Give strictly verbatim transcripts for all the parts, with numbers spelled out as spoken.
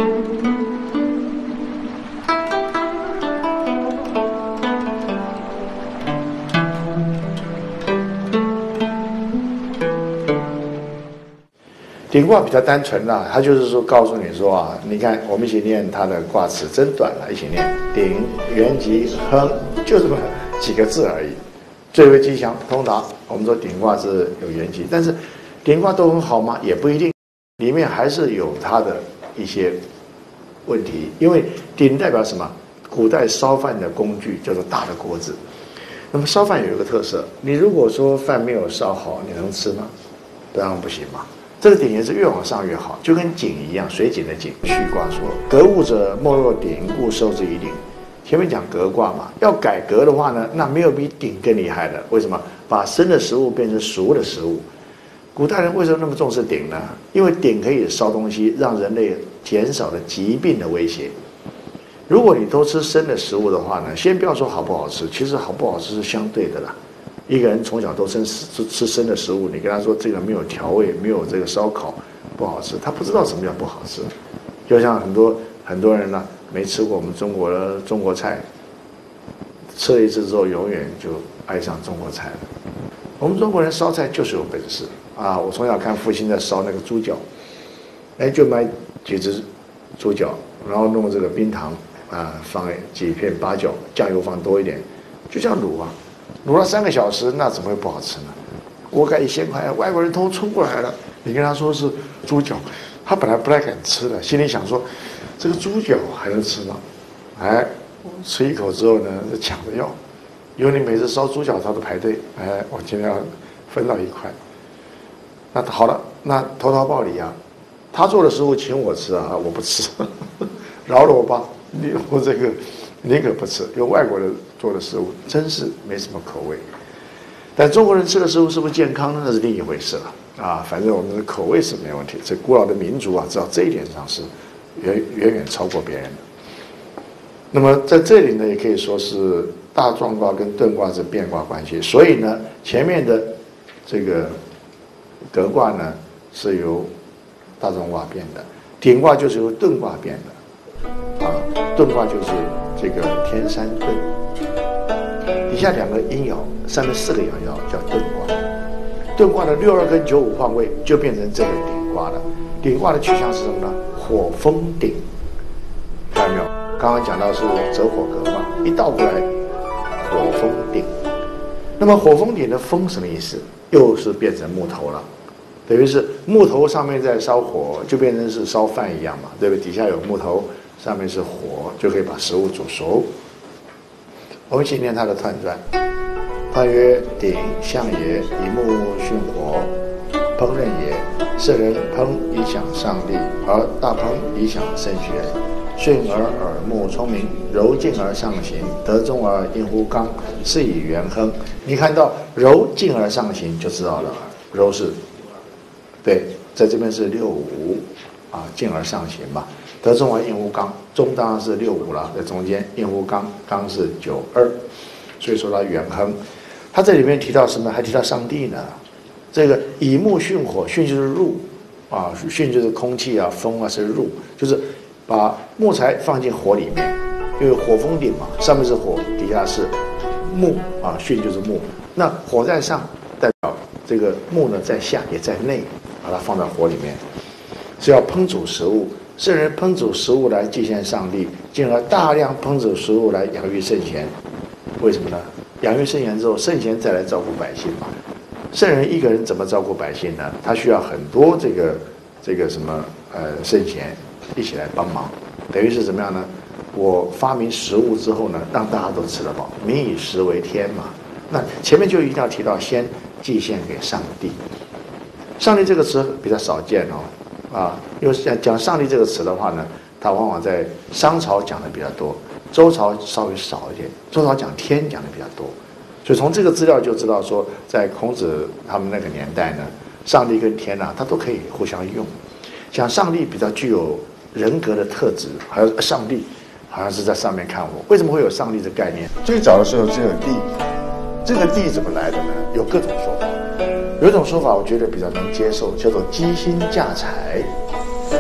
顶卦比较单纯啦，它就是说告诉你说啊，你看我们一起念它的卦词真短了，一起念顶、元吉、亨，就这么几个字而已。最为吉祥，通达。我们说顶卦是有元吉，但是顶卦都很好吗？也不一定，里面还是有它的一些问题。因为鼎代表什么？古代烧饭的工具叫做大的锅子。那么烧饭有一个特色，你如果说饭没有烧好，你能吃吗？当然不行嘛。这个鼎也是越往上越好，就跟井一样，水井的井。序卦说：“革物者，莫若鼎，故受之以鼎。”前面讲革卦嘛，要改革的话呢，那没有比鼎更厉害的。为什么？把生的食物变成熟的食物。古代人为什么那么重视鼎呢？因为鼎可以烧东西，让人类减少了疾病的威胁。如果你都吃生的食物的话呢，先不要说好不好吃，其实好不好吃是相对的啦。一个人从小都吃吃吃生的食物，你跟他说这个没有调味，没有这个烧烤不好吃，他不知道什么叫不好吃。就像很多很多人呢，没吃过我们中国的中国菜，吃了一次之后，永远就爱上中国菜了。我们中国人烧菜就是有本事啊！我从小看父亲在烧那个猪脚，哎，就买几只猪脚，然后弄这个冰糖啊，放几片八角，酱油放多一点，就这样卤啊。卤了三个小时，那怎么会不好吃呢？锅盖一掀开，外国人都冲过来了。你跟他说是猪脚，他本来不太敢吃的，心里想说，这个猪脚还能吃吗？哎，吃一口之后呢，就抢着要。因为你每次烧猪脚，他都排队。哎，我今天要分到一块。那好了，那投桃报李啊，他做的食物请我吃啊，我不吃，饶了我吧。你我这个。你可不吃，用外国人做的食物真是没什么口味。但中国人吃的食物是不是健康呢？那是另一回事了啊。反正我们的口味是没有问题。这古老的民族啊，知道这一点上是远远远超过别人的。那么在这里呢，也可以说是大壮卦跟遁卦是变卦关系。所以呢，前面的这个革卦呢是由大壮卦变的，鼎卦就是由遁卦变的啊。遁卦就是这个天山遁，底下两个阴爻，上面四个爻爻叫遁卦。遁卦的六二跟九五换位，就变成这个鼎卦了。鼎卦的取向是什么呢？火风鼎，看到没有？刚刚讲到是泽火革卦，一倒过来，火风鼎。那么火风鼎的风什么意思？又是变成木头了，等于是木头上面在烧火，就变成是烧饭一样嘛，对不对？底下有木头。上面是火，就可以把食物煮熟。我们一起念它的彖传。彖曰：鼎，象也，以木巽火，烹饪也。圣人烹以享上帝，而大烹以享圣贤。巽而耳目聪明，柔静而上行，德中而应乎刚，是以元亨。你看到柔静而上行就知道了，柔是，对，在这边是六五啊，静而上行嘛。德中而应乎刚，中当然是六五了，在中间应乎刚，刚是九二，所以说它元亨。它这里面提到什么？还提到上帝呢。这个以木巽火，巽就是入啊，巽就是空气啊，风啊是入，就是把木材放进火里面，因为火风鼎嘛，上面是火，底下是木啊，巽就是木。那火在上，代表这个木呢在下也在内，把它放到火里面，是要烹煮食物。圣人烹煮食物来祭献上帝，进而大量烹煮食物来养育圣贤。为什么呢？养育圣贤之后，圣贤再来照顾百姓嘛。圣人一个人怎么照顾百姓呢？他需要很多这个这个什么呃圣贤一起来帮忙，等于是怎么样呢？我发明食物之后呢，让大家都吃得饱，民以食为天嘛。那前面就一定要提到先祭献给上帝。上帝这个词比较少见哦。啊，因为讲讲上帝这个词的话呢，它往往在商朝讲的比较多，周朝稍微少一点。周朝讲天讲的比较多，所以从这个资料就知道说，在孔子他们那个年代呢，上帝跟天啊，它都可以互相用。讲上帝比较具有人格的特质，还有上帝好像是在上面看我。为什么会有上帝的概念？最早的时候只有地，这个地怎么来的呢？有各种说法。有一种说法，我觉得比较能接受，叫做积薪稼财。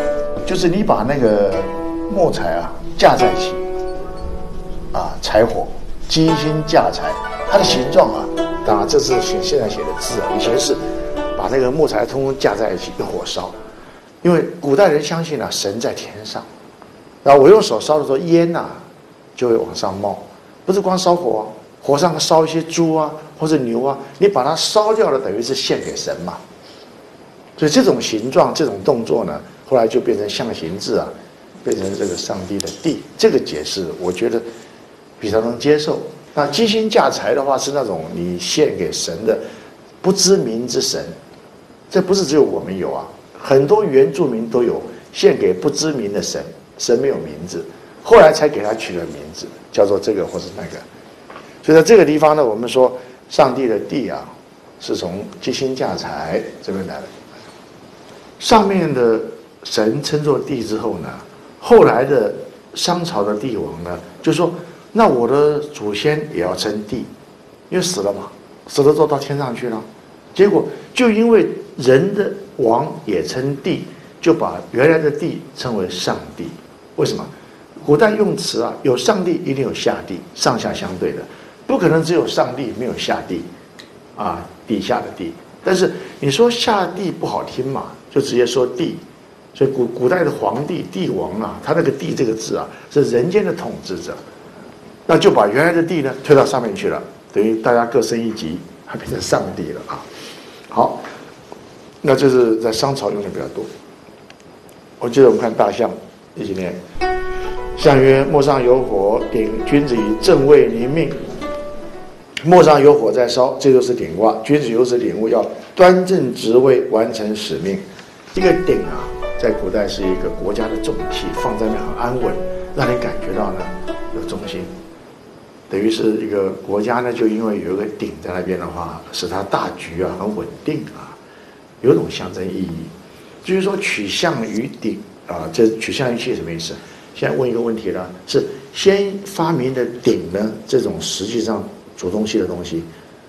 就是你把那个木材啊架在一起，啊，柴火，机心架柴，它的形状啊，当然这是写现在写的字啊，以前是把那个木材通通架在一起用火烧，因为古代人相信啊神在天上，然后我用手烧的时候烟呐、啊、就会往上冒，不是光烧火、啊，火上烧一些猪啊或者牛啊，你把它烧掉了，等于是献给神嘛。所以这种形状、这种动作呢，后来就变成象形字啊，变成这个上帝的地。这个解释我觉得比较能接受。那机心架柴的话，是那种你献给神的不知名之神，这不是只有我们有啊，很多原住民都有献给不知名的神，神没有名字，后来才给他取了名字，叫做这个或是那个。所以在这个地方呢，我们说上帝的地啊，是从机心架柴这边来的。上面的神称作地之后呢，后来的商朝的帝王呢，就说那我的祖先也要称帝，因为死了嘛，死了之后到天上去了，结果就因为人的王也称帝，就把原来的帝称为上帝。为什么？古代用词啊，有上帝一定有下帝，上下相对的，不可能只有上帝没有下帝，啊，底下的地。但是你说下地不好听嘛，就直接说地。所以古古代的皇帝、帝王啊，他那个帝这个字啊，是人间的统治者，那就把原来的地呢推到上面去了，等于大家各升一级，还变成上帝了啊。好，那这是在商朝用的比较多。我记得我们看大象一起念：象曰：莫上有火，鼎君子以正位临命。莫上有火在烧，这就是鼎卦。君子有此领悟，要端正职位，完成使命。这个鼎啊，在古代是一个国家的重器，放在那很安稳，让你感觉到呢有中心。等于是一个国家呢，就因为有一个鼎在那边的话，使它大局啊很稳定啊，有种象征意义。至于说取象于鼎啊，这取象于器什么意思？现在问一个问题了，是先发明的鼎呢，这种实际上煮东西的东西，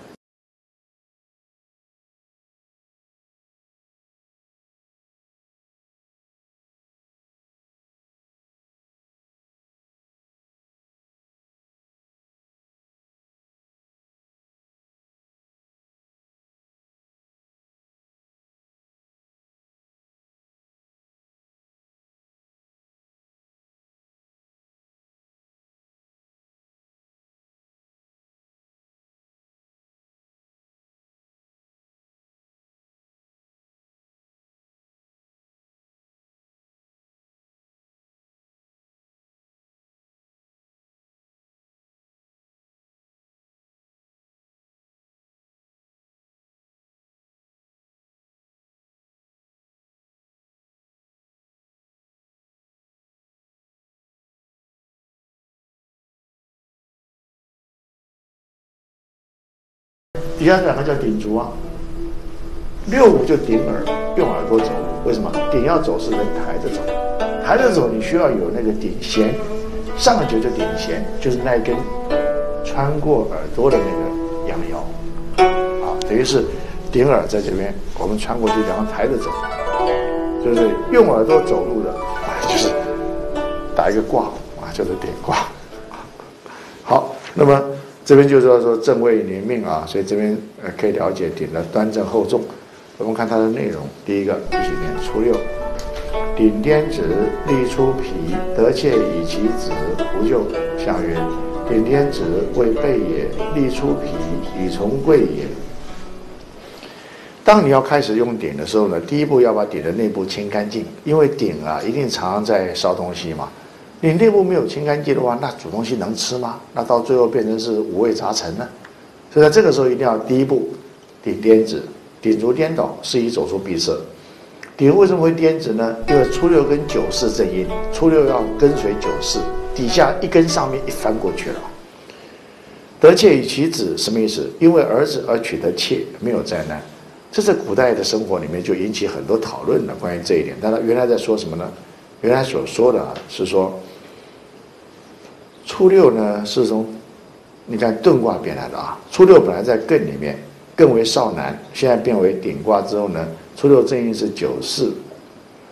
底下两个叫鼎足啊，六五就顶耳，用耳朵走路。为什么？鼎要走是人抬着走，抬着走你需要有那个鼎弦，上九就鼎弦，就是那一根穿过耳朵的那个羊腰，啊，等于是顶耳在这边，我们穿过去然后抬着走，就是用耳朵走路的，啊，就是打一个卦啊，叫做点卦。好，那么这边就是说正位临命啊，所以这边呃可以了解鼎的端正厚重。我们看它的内容，第一个一起念：初六，鼎颠子，立出皮，得妾以其子，无咎。象曰：鼎颠子，为备也；立出皮，以从贵也。当你要开始用鼎的时候呢，第一步要把鼎的内部清干净，因为鼎啊一定常常在烧东西嘛。你内部没有清干净的话，那煮东西能吃吗？那到最后变成是五味杂陈呢。所以在这个时候一定要第一步，鼎颠子，鼎足颠倒，是以走出闭塞。鼎为什么会颠子呢？因为初六跟九四正阴，初六要跟随九四，底下一根上面一翻过去了。得妾以其子什么意思？因为儿子而娶得妾，没有灾难。这在古代的生活里面就引起很多讨论了，关于这一点。但他原来在说什么呢？原来所说的是说，初六呢是从你看遁卦变来的啊。初六本来在艮里面，艮为少男，现在变为鼎卦之后呢，初六正印是九四，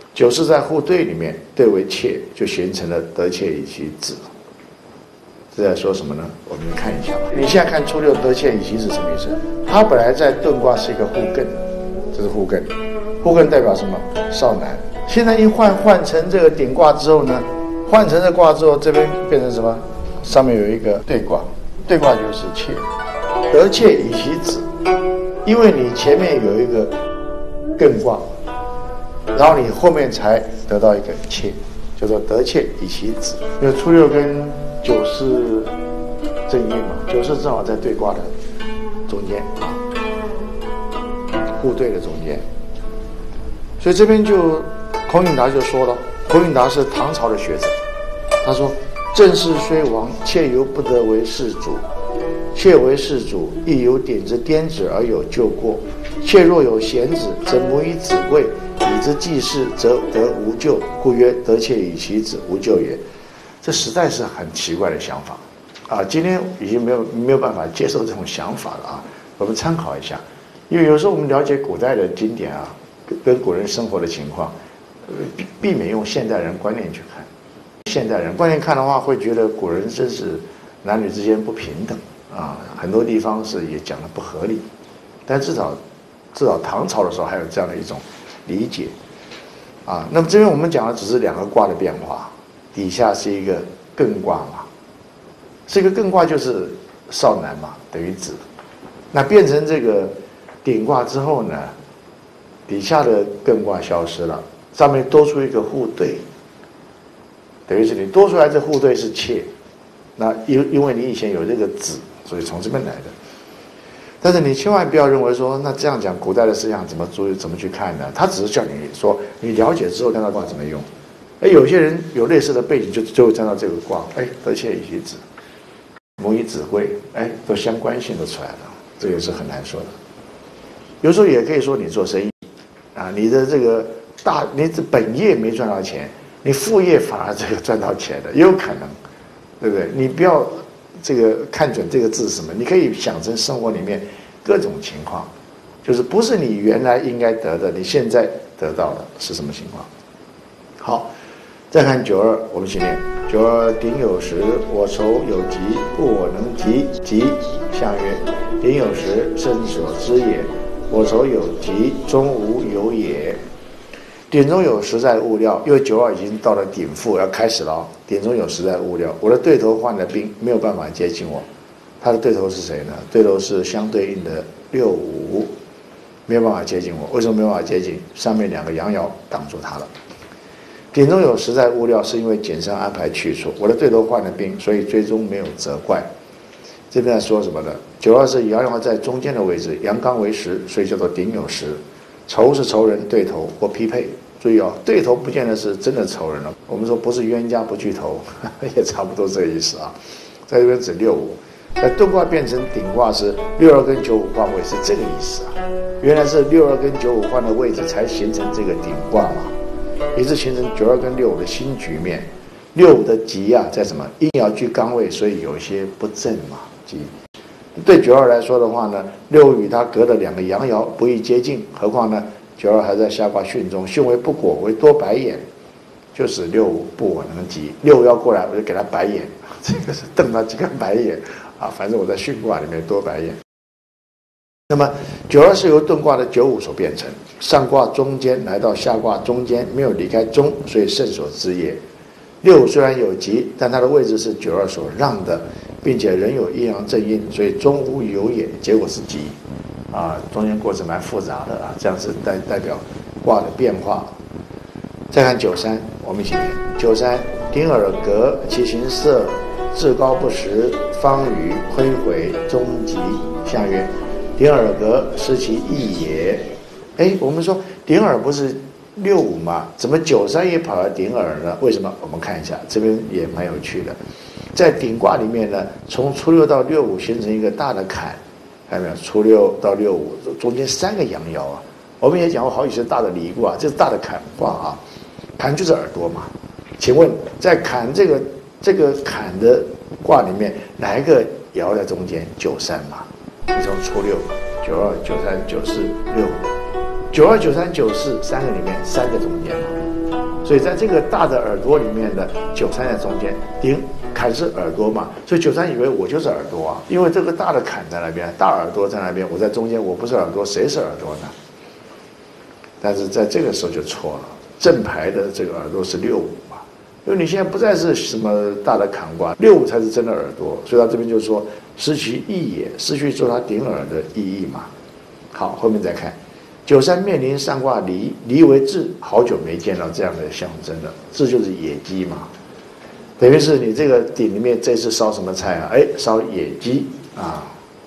九四在互兑里面，兑为妾，就形成了得妾以其子。这在说什么呢？我们看一下。你现在看初六得妾以其子什么意思？它本来在遁卦是一个互艮，这是互艮，互艮代表什么？少男。现在一换换成这个顶卦之后呢，换成这卦之后，这边变成什么？上面有一个兑卦，兑卦就是妾，得妾以其子。因为你前面有一个艮卦，然后你后面才得到一个妾，叫做得妾以其子。因为初六跟九四正印嘛，九四正好在兑卦的中间啊，互兑的中间。所以这边就孔颖达就说了，孔颖达是唐朝的学者，他说：“正室虽亡，妾犹不得为世主。妾为世主，亦有点之颠子而有救过。妾若有贤子，则母以子贵，以之济世，则得无咎。故曰得妾以其子，无咎也。”这实在是很奇怪的想法啊！今天已经没有没有办法接受这种想法了啊！我们参考一下，因为有时候我们了解古代的经典啊，跟古人生活的情况，避避免用现代人观念去看。现代人观念看的话，会觉得古人真是男女之间不平等啊，很多地方是也讲的不合理。但至少至少唐朝的时候还有这样的一种理解啊。那么这边我们讲的只是两个卦的变化。底下是一个艮卦嘛，这个艮卦就是少男嘛，等于子。那变成这个顶卦之后呢，底下的艮卦消失了，上面多出一个互兑，等于是你多出来这互兑是妾。那因因为你以前有这个子，所以从这边来的。但是你千万不要认为说，那这样讲古代的思想怎么注意怎么去看呢？他只是叫你说，你了解之后看到卦怎么用。哎，有些人有类似的背景就，就就会站到这个卦，哎，得妾以其子，母以子贵，哎，都相关性都出来了，这也是很难说的。有时候也可以说你做生意，啊，你的这个大，你这本业没赚到钱，你副业反而这个赚到钱的，也有可能，对不对？你不要这个看准这个字是什么，你可以想成生活里面各种情况，就是不是你原来应该得的，你现在得到的是什么情况？好。再看九二，我们一起念：九二鼎有时，我愁有疾，故我能及。疾，象曰：鼎有时，身所知也；我愁有疾，终无有也。鼎中有时在物料，因为九二已经到了鼎腹，要开始了。鼎中有时在物料，我的对头患了病，没有办法接近我。他的对头是谁呢？对头是相对应的六五，没有办法接近我。为什么没有办法接近？上面两个阳爻挡住他了。鼎中有时在物料，是因为简上安排去处。我的对头患了病，所以最终没有责怪。这边在说什么呢？九二是阳爻在中间的位置，阳刚为时，所以叫做鼎有时。仇是仇人，对头或匹配。注意哦，对头不见得是真的仇人了。我们说不是冤家不聚头，也差不多这个意思啊。在这边指六五，那遁卦变成鼎卦是六二跟九五换位，是这个意思啊。原来是六二跟九五换的位置才形成这个鼎卦嘛。也是形成九二跟六五的新局面。六五的吉啊，在什么阴爻居刚位，所以有一些不正嘛。吉对九二来说的话呢，六五与它隔了两个阳爻，不易接近。何况呢，九二还在下卦巽中，巽为不果，为多白眼，就使六五不我能及。六五要过来，我就给他白眼，这个是瞪他几个白眼啊。反正我在巽卦里面多白眼。那么九二是由遁卦的九五所变成，上卦中间来到下卦中间，没有离开中，所以肾所知也。六五虽然有吉，但它的位置是九二所让的，并且仍有阴阳正印，所以中无有也，结果是吉。啊，中间过程蛮复杂的啊，这样是代代表卦的变化。再看九三，我们一起念：九三，鼎耳革，其形色至高不实，方与亏毁，终极。象曰：鼎耳革，失其意也。哎，我们说鼎耳不是六五吗？怎么九三也跑到鼎耳呢？为什么？我们看一下，这边也蛮有趣的。在鼎卦里面呢，从初六到六五形成一个大的坎，看到没有？初六到六五中间三个阳爻啊。我们也讲过好几次大的离卦，这是大的坎卦啊。坎就是耳朵嘛。请问在坎这个这个坎的卦里面，哪一个爻在中间？九三嘛。你从初六、九二、九三、九四、六五，九二、九三、九四三个里面三个中间嘛， 所以在这个大的耳朵里面的九三在中间，顶坎是耳朵嘛，所以九三以为我就是耳朵啊，因为这个大的坎在那边，大耳朵在那边，我在中间，我不是耳朵，谁是耳朵呢？但是在这个时候就错了，正牌的这个耳朵是六五嘛，因为你现在不再是什么大的坎卦，六五才是真的耳朵，所以他这边就说失其意也，失去做他顶耳的意义嘛。好，后面再看。九三面临上卦离，离为巳，好久没见到这样的象征了。巳就是野鸡嘛，等于是你这个鼎里面这次烧什么菜啊？哎，烧野鸡啊，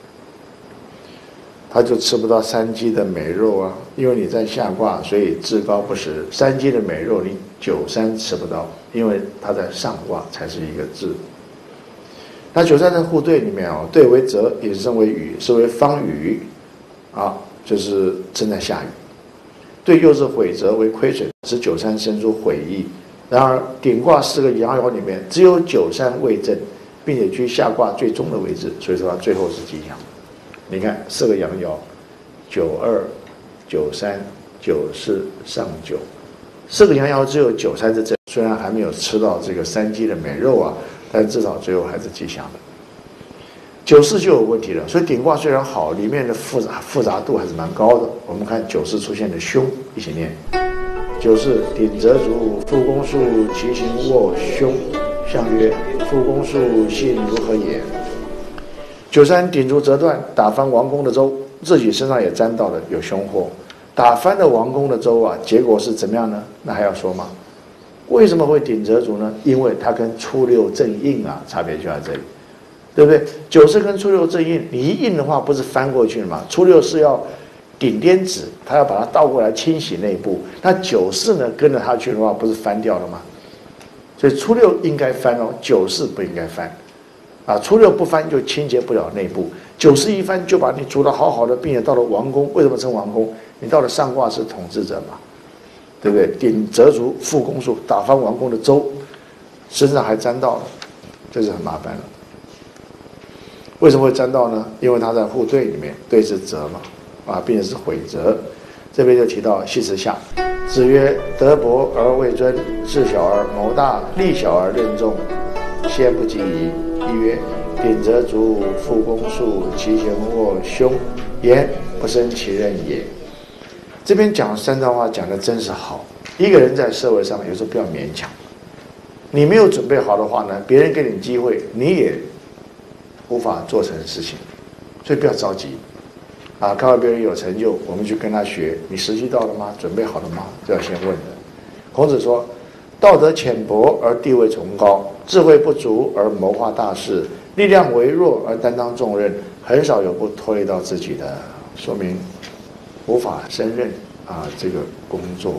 他就吃不到山鸡的美肉啊，因为你在下卦，所以至高不实。山鸡的美肉你九三吃不到，因为它在上卦才是一个巳。那九三在互兑里面哦，兑为泽，引申为雨，是为方雨啊。就是正在下雨，对又是毁则为亏损，使九三生出悔意。然而顶卦四个阳爻里面，只有九三未正，并且居下卦最终的位置，所以说它最后是吉祥。你看四个阳爻，九二、九三、九四、上九，四个阳爻只有九三是正，虽然还没有吃到这个山鸡的美肉啊，但至少最后还是吉祥的。九四就有问题了，所以顶卦虽然好，里面的复杂复杂度还是蛮高的。我们看九四出现的凶，一起念：九四鼎泽卒，复公数，其行卧凶。象曰：复公数，性如何也？九三鼎足折断，打翻王公的舟，自己身上也沾到了有凶祸。打翻了王公的舟啊，结果是怎么样呢？那还要说吗？为什么会鼎泽卒呢？因为它跟初六正印啊，差别就在这里。对不对？九四跟初六正印，你一印的话，不是翻过去了吗？初六是要顶颠子，他要把它倒过来清洗内部。那九四呢，跟着他去的话，不是翻掉了吗？所以初六应该翻哦，九四不应该翻。啊，初六不翻就清洁不了内部，九四一翻就把你煮得好好的，并且到了王宫。为什么称王宫？你到了上卦是统治者嘛，对不对？鼎泽卒，复公数，打翻王宫的舟，身上还沾到了，这是很麻烦了。为什么会沾到呢？因为它在互兑里面，兑是泽嘛，啊，并且是毁泽。这边就提到系辞下，子曰：德薄而位尊，智小而谋大，力小而任重，先不及矣。一曰：鼎泽卒，复公数，其行卧凶，言不生其任也。这边讲三张话讲的真是好。一个人在社会上有时候不要勉强，你没有准备好的话呢，别人给你机会，你也无法做成事情，所以不要着急啊！看到别人有成就，我们去跟他学，你时机到了吗？准备好了吗？这要先问的。孔子说：道德浅薄而地位崇高，智慧不足而谋划大事，力量微弱而担当重任，很少有不拖累到自己的，说明无法胜任啊这个工作。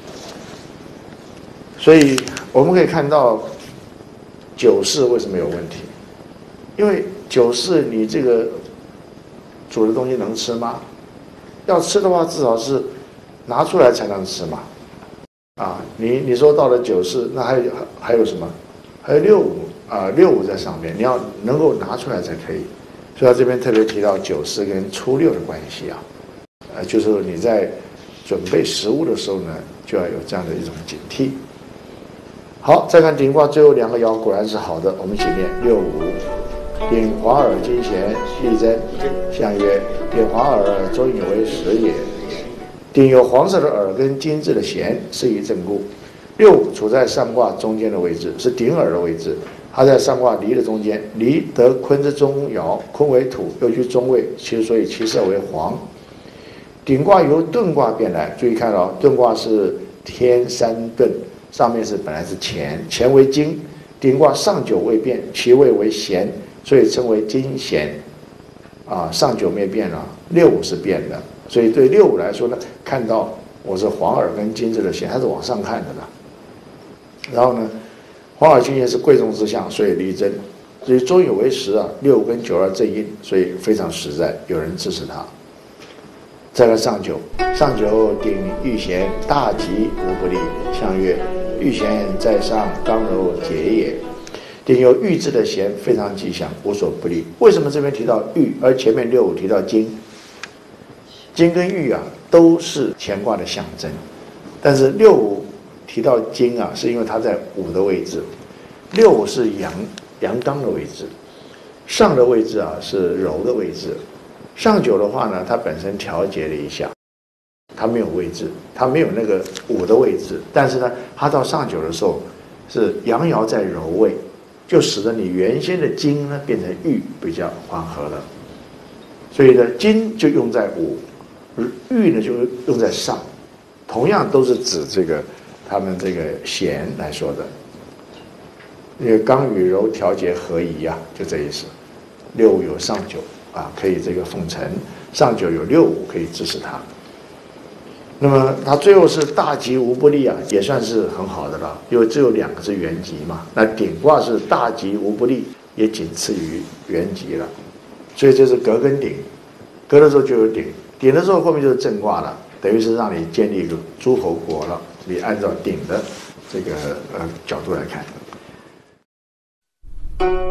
所以我们可以看到九四为什么有问题？因为九四你这个煮的东西能吃吗？要吃的话，至少是拿出来才能吃嘛。啊，你你说到了九四，那还有还有什么？还有六五啊，六五在上面，你要能够拿出来才可以。所以他这边特别提到九四跟初六的关系啊，呃，就是你在准备食物的时候呢，就要有这样的一种警惕。好，再看顶卦最后两个爻，果然是好的，我们一起念六五。鼎华耳金弦，力争。象曰：鼎华耳，终以为实也。鼎有黄色的耳跟金质的弦，是以正故。六五处在上卦中间的位置，是顶耳的位置。它在上卦离的中间，离得坤之中爻，坤为土，又居中位，其实所以其色为黄。顶卦由遁卦变来，注意看哦，遁卦是天山遁，上面是本来是乾，乾为金。顶卦上九未变，其位为咸，所以称为金咸。啊，上九没变了，六五是变的，所以对六五来说呢，看到我是黄耳跟金质的弦，它是往上看的啦。然后呢，黄耳金弦是贵重之象，所以力争。所以终有为实啊，六五跟九二正印，所以非常实在，有人支持他。再看上九，上九鼎玉弦，大吉无不利。象曰：玉弦在上，刚柔节也。鼎有玉质的弦，非常吉祥，无所不利。为什么这边提到玉，而前面六五提到金？金跟玉啊，都是乾卦的象征，但是六五提到金啊，是因为它在午的位置，六是阳阳刚的位置，上的位置啊是柔的位置。上九的话呢，它本身调节了一下，它没有位置，它没有那个午的位置，但是呢，它到上九的时候是阳爻在柔位，就使得你原先的金呢变成玉，比较缓和了。所以呢，金就用在午，玉呢就用在上，同样都是指这个他们这个弦来说的。因为刚与柔调节合宜呀、啊，就这意思。六五有上九啊，可以这个奉承；上九有六五可以支持它。那么它最后是大吉无不利啊，也算是很好的了，因为只有两个是原吉嘛。那顶卦是大吉无不利，也仅次于原吉了。所以这是隔跟顶，隔的时候就有顶，顶的时候后面就是正卦了，等于是让你建立一个诸侯国了。你按照顶的这个呃角度来看。